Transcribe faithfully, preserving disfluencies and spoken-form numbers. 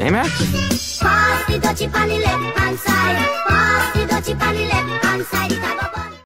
Baymax? Pass the dutchie on the left hand side. Pass the dutchie on the